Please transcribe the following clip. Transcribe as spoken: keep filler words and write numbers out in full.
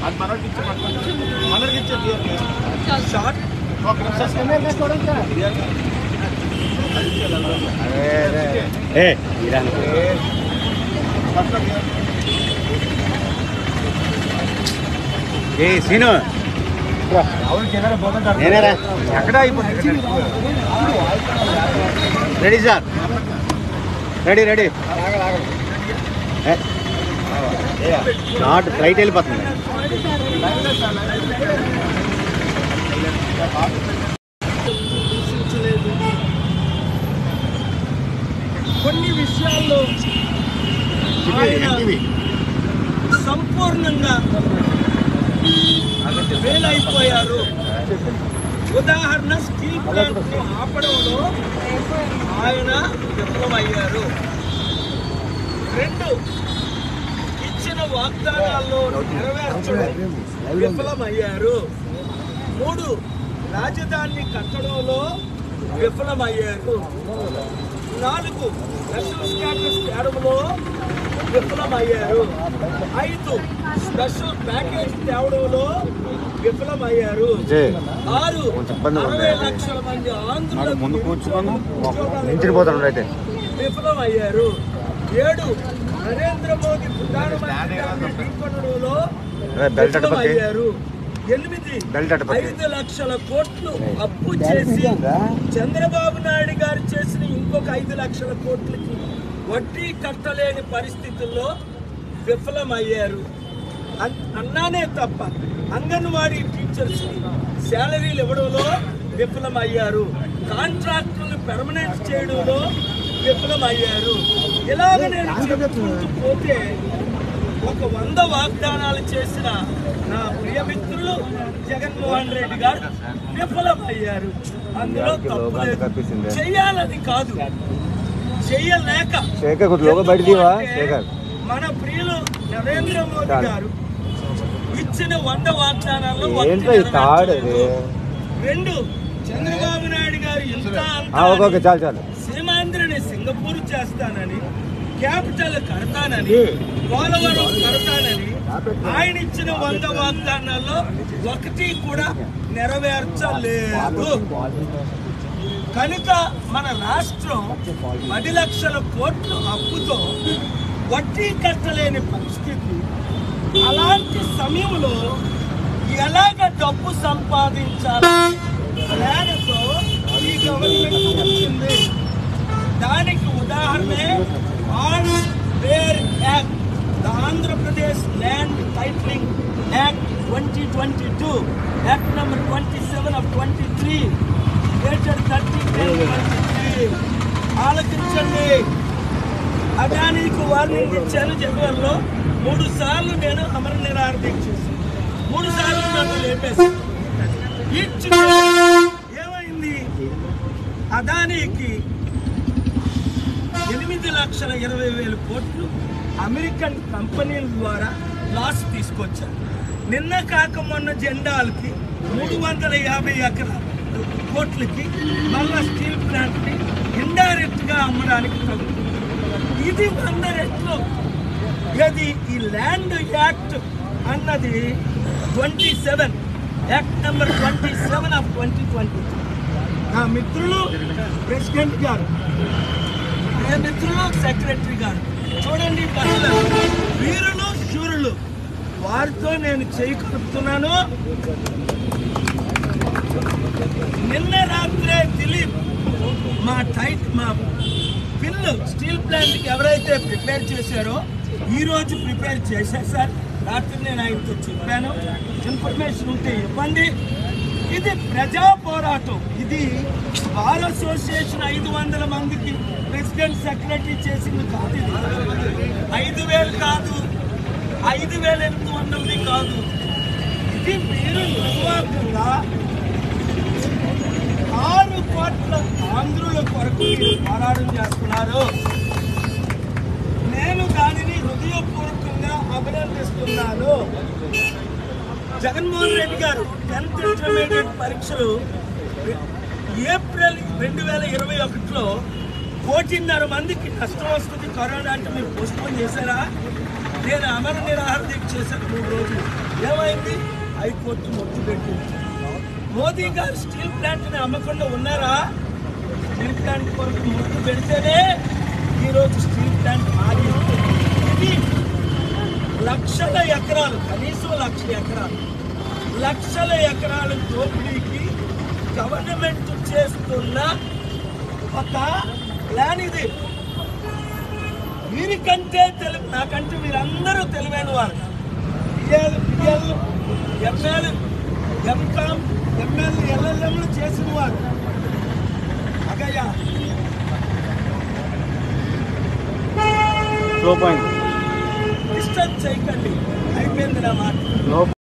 అది మనకి ఇచ్చే మనకి ఇచ్చే షార్ట్ ఏ సీను నేనేరా ఎక్కడ ready sir ready ready not flight వెళ్ళిపోతుంది కొన్ని విషయాల్లో సంపూర్ణంగా ఫెయిల్ అయిపోయారు. ఉదాహరణ స్టీల్ ప్లాంట్ ఆపడంలో ఆయన విఫలమయ్యారు. రెండు, ఇచ్చిన వాగ్దానాల్లో నెరవేర్చడం విఫలమయ్యారు. మూడు, రాజధాని కట్టడంలో విఫలమయ్యారు. నాలుగు, స్పెషల్ స్టాటస్ తేవడంలో విఫలమయ్యారు. ఐదు, స్పెషల్ ప్యాకేజ్ తేవడంలో విఫలమయ్యారు. ఆరు, అరవై లక్షల మంది ఆంధ్రులకు విఫలమయ్యారు. ఏడు, నరేంద్ర మోదీ ప్రధానమంత్రిగా ఢీకొనడంలో విఫలమయ్యారు. ఎనిమిది, ఐదు లక్షల కోట్లు అప్పు చేసి చంద్రబాబు నాయుడు గారు చేసిన ఇంకొక ఐదు లక్షల కోట్లకి వడ్డీ కట్టలేని పరిస్థితుల్లో విఫలమయ్యారు. అన్నానే తప్ప అంగన్వాడీ టీచర్స్ శాలరీలు ఇవ్వడంలో విఫలమయ్యారు. కాంట్రాక్టులను పెర్మనెంట్ చేయడంలో విఫలమయ్యారు. ఇలాగ నేను చెప్పుకుంటూ పోతే ఒక వంద వాగ్దానాలు చేసిన నా ప్రియమిత్రులు జగన్మోహన్ రెడ్డి గారు విఫలమయ్యారు. అందులో తప్పు లేదు. చెయ్యాలని కాదు, చెయ్యలేక మన ప్రియులు నరేంద్ర మోదీ గారు ఇచ్చిన వంద వాగ్దానాల్లో రెండు, చంద్రబాబు నాయుడు గారు ఇంత సీమాంధ్రని సింగపూర్ చేస్తానని, క్యాపిటల్ కడతానని, పోలవరం కడతానని ఆయన ఇచ్చిన వంద వాగ్దానాల్లో ఒకటి కూడా నెరవేర్చలేదు. కనుక మన రాష్ట్రం పది లక్షల కోట్ల అప్పుతో వడ్డీ కట్టలేని పరిస్థితి. అలాంటి సమయంలో ఎలాగ డబ్బు సంపాదించాలని ప్లాన్తో ఈ గవర్నమెంట్ వచ్చింది. దానికి ఉదాహరణే all where act, the Andhra Pradesh land titling act twenty twenty two, act number twenty seven of twenty three, dated thirty twenty three. ఆలోచించండి. అదానికి వార్నింగ్ ఇచ్చాను. జనవరిలో మూడు సార్లు నేను అమర నిరాహార దీక్ష చేశాను. మూడు సార్లు నన్ను లేపేసి ఏమైంది? అదానికి ఎనిమిది లక్షల ఇరవై వేల కోట్లు అమెరికన్ కంపెనీల ద్వారా లాస్ తీసుకొచ్చారు. నిన్న కాక మొన్న జెండాలకి మూడు వందల యాభై ఎకరాల కోట్లకి మళ్ళా స్టీల్ ప్లాంట్ని ఇండైరెక్ట్ గా అమ్మడానికి తగ్గుతుంది. ఇది వంద రెట్లు. ఇది ఈ ల్యాండ్ యాక్ట్ అన్నది twenty seven act number twenty seven of twenty twenty. నా మిత్రులు ప్రెసిడెంట్ గారు, నా మిత్రులు సెక్రటరీ గారు చూడండి, పనులు వీరులు శూరులు, వారితో నేను చేయి కలుపుతున్నాను. నిన్న రాత్రే దిలీప్ మా టైట్ మా బిల్లు స్టీల్ ప్లాంట్కి ఎవరైతే ప్రిపేర్ చేశారో ఈ రోజు ప్రిపేర్ చేశారు సార్. రాత్రి నేను ఆయనతో చెప్పాను, ఇన్ఫర్మేషన్ ఉంటే ఇవ్వండి. ఇది ప్రజా పోరాటం. ఇది బార్ అసోసియేషన్ ఐదు వందల మందికి ప్రెసిడెంట్ సెక్రటరీ చేసింది కాదు. ఇది ఐదు వేలు కాదు, ఐదు వేల ఎనిమిది వందలది కాదు. ఇది మీరు నిర్వాహకంగా ఆరు కోట్ల ఆంధ్రుల కొరకు మీరు పోరాటం చేస్తున్నారు. నేను దానిని హృదయపూర్వకంగా అభినందిస్తున్నాను. జగన్మోహన్ రెడ్డి గారు టెన్త్ ఇంటర్మీడియట్ పరీక్షలు ఏప్రిల్ రెండు వేల ఇరవై ఒకటిలో కోటిన్నర మందికి నష్టం వస్తుంది కరోనా అంటే మీరు పోస్ట్పోన్ చేశారా? నేను అమర నిరాహార దీక్ష చేశాను మూడు రోజులు. ఏమైంది? హైకోర్టు మొత్తం పెట్టింది. మోదీ గారు స్టీల్ ప్లాంట్ని అమ్మకుండా ఉన్నారా? స్టీల్ ప్లాంట్ కొరకు మొత్తం పెడితేనే ఈరోజు స్టీల్ ప్లాంట్ ఆగింది. ఇది లక్షల ఎకరాలు, కనీసం లక్ష ఎకరాలు లక్షల ఎకరాల దోపిడీకి గవర్నమెంట్ చేస్తున్న ఒక ప్లాన్ ఇది. వీరికంటే తెలుగు నాకంటే మీరందరూ తెలివైన వారు. BL BL ML MCom ML ఎల్ఎల్ఎంలు చేసిన వారు. అగయ్యా స్లో పాయింట్ డిస్టర్బ్ చేయకండి, అయిపోయింది నా మాట.